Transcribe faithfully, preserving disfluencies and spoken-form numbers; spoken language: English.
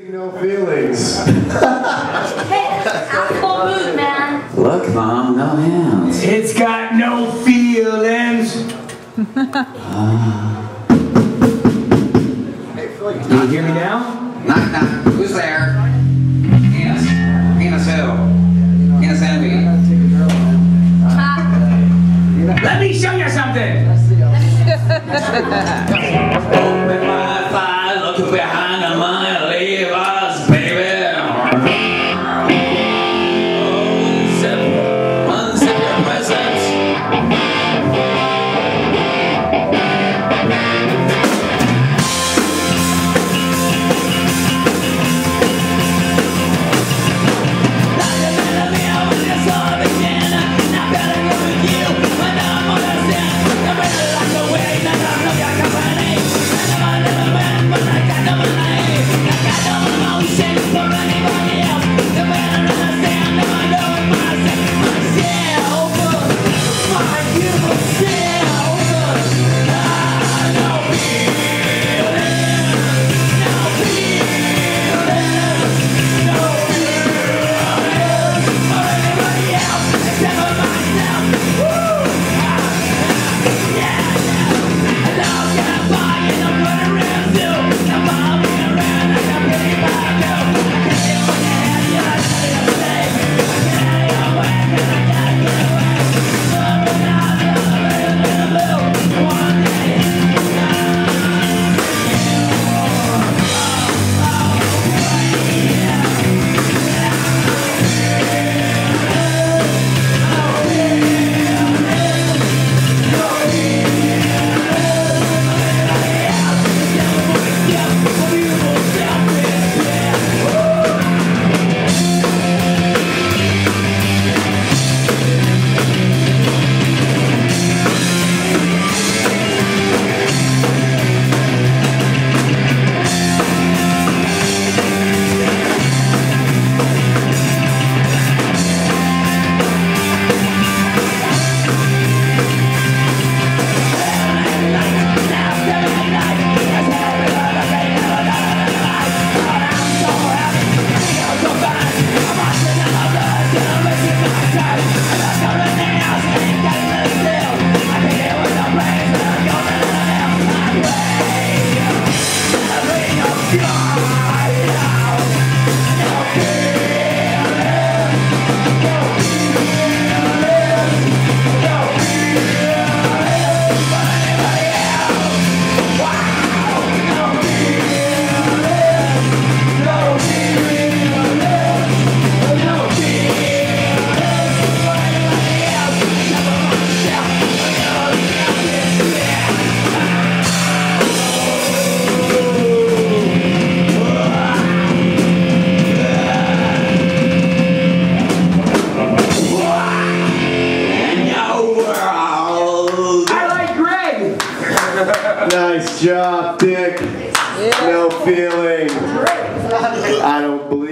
No feelings. Hey, asshole mood, man. Look, Mom, no hands. It's got no feelings. uh, Do you hear me now? knock, knock. Who's there? Penis. Penis who? Penis envy. Let me show you something. Open my fire, look behind the money, leave us, baby. Unzip, unzip your presents. Nice job, Dick. No feeling. I don't believe